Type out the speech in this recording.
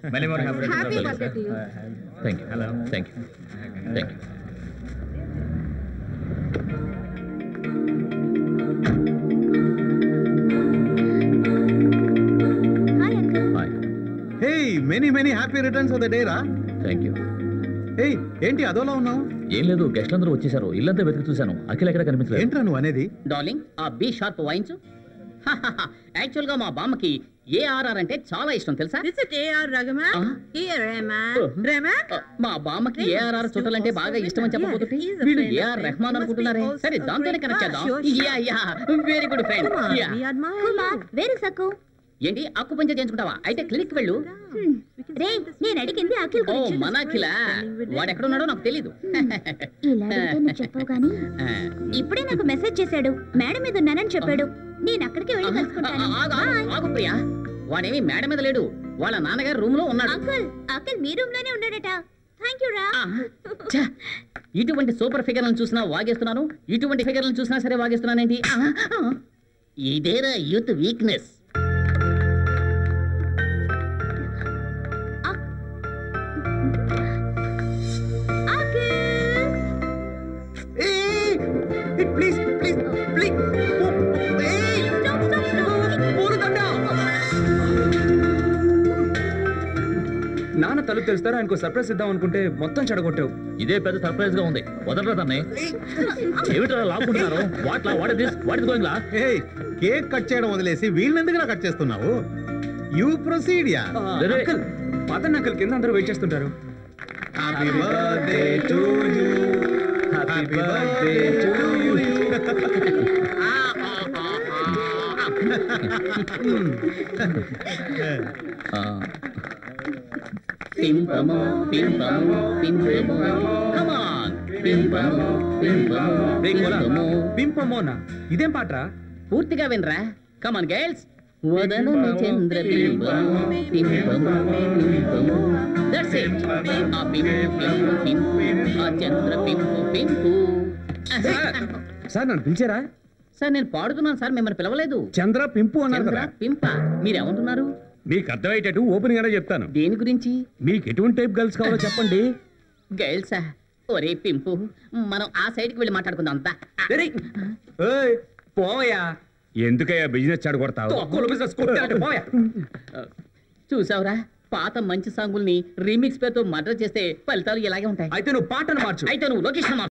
Many more happy returns of Happy the day, birthday sir. to you. Thank you. Hello. Thank you. Thank you. Hi uncle. Hi. Hey many happy returns of the day రా. Thank you. Hey ఏంటి అదోలా ఉన్నావు? ఏం లేదు, గెస్ట్లందరూ వచ్చేసారు. ఇల్లంతా వెతికి చూశాను, అఖిల్ ఎక్కడ కనిపించలేదు. ఏంట్రా నువ్వు అనేది? డార్లింగ్ ఆ బి షార్ప్ వాయించు. యాక్చువల్ గా మా బామ్మకి ఏఆర్ఆర్ అంటే చాలా ఇష్టం తెలుసా? Is it A.R. Rahman? Rahman? Rahman? మా బామ్మకి ఏఆర్ఆర్ చుట్టాలంటే బాగా ఇష్టం అని చెప్పబోతుంటే వీళ్ళు ఏఆర్ రెహమాన్ అనుకుంటున్నారే. సరే దాంతోనే కనెక్ట్ చేద్దాం. Yeah very good friend. We admire Kumar, you. Where is Akku? ఏంటి అక్కు పంచ చేయించుకుంటావా? అయితే క్లినిక్ వెళ్ళు. రే, నేను అడిగింది అఖిల్ ఓ గురించి. మన అఖిల వాడు ఎక్కడ ఉన్నాడో నాకు తెలీదు. ఇలా అడిగితే నువ్వు చెప్పావు కానీ ఇప్పుడే నాకు మెసేజ్ చేశాడు. మేడం మీద ఉన్నానని చెప్పాడు. నేను అక్కడికి వెళ్ళి కలుసుకుంటాను. ఆగు ప్రియా, వాడేమి మేడ మీద లేడు, వాళ్ళ నాన్నగారు రూమ్ లో ఉన్నాడు. అంకుల్, అఖిల్ మీ రూమ్ లోనే ఉన్నాడట. థ్యాంక్ యూ రా. ఛ! ఇటువంటి సూపర్ ఫిగర్లను చూసినా వాగేస్తున్నాను, ఇటువంటి ఫిగర్లను చూసినా సరే వాగేస్తున్నానేంటి? ఇదేరా youth weakness. Please please please. నాన్న తలుపు తెలుస్తారు, ఆయనకు సర్ప్రైజ్ ఇద్దాం అనుకుంటే మొత్తం చెడగొట్టావు. ఇదే పెద్ద సర్ప్రైజ్ గా ఉంది. వదలరా దాన్ని. ఏమిట్రా లాక్కుంటున్నారు? వాట్ ఇస్ గోయింగ్ లా? హే కేక్ కట్ చేయడం వదిలేసి వీళ్ళెందుకు కట్ చేస్తున్నావు? You proceed yeah. Uncle Madan uncle కింద అందరూ వెయిట్ చేస్తుంటారు. Happy birthday to you. Happy birthday to you. పింపము పింపము పింపము కమ్ ఆన్ పింపము పింపము పింపము. పింపమోనా? ఇదేం పాటరా? పూర్తిగా వినరా. Come on girls. వదనము చంద్ర పింపము పింపము పింపము. That's it. ఆ పింపు పింపు పింపు, ఆ చంద్ర పింపు పింపు. సార్ నన్ను పిలిచారా? సార్ నేను పాడుతున్నాను సార్, మిమ్మల్ని పిలవలేదు. చంద్ర పింపు అన్నారు చంద్ర కదా. పింప. మీరేమంటున్నారు? మీకు అర్థమయ్యేటట్టు ఓపెన్ గానే చెప్తాను. దేని గురించి? మీకు ఎటువంటి టైప్ గర్ల్స్ కావాలో చెప్పండి. గర్ల్సా? ఒరే పింపు, మనం ఆ సైడ్కి వెళ్ళి మాట్లాడుకుందాం అంతా. పోయా. ఎందుకయ్యా బిజినెస్ చెడగొడతావు? చూసావురా, పాత మంచి సాంగుల్ని రీమిక్స్ పేరుతో మర్డర్ చేస్తే ఫలితాలు ఇలాగే ఉంటాయి. అయితే నువ్వు పాటను మార్చు. అయితే నువ్వు లొకేషన్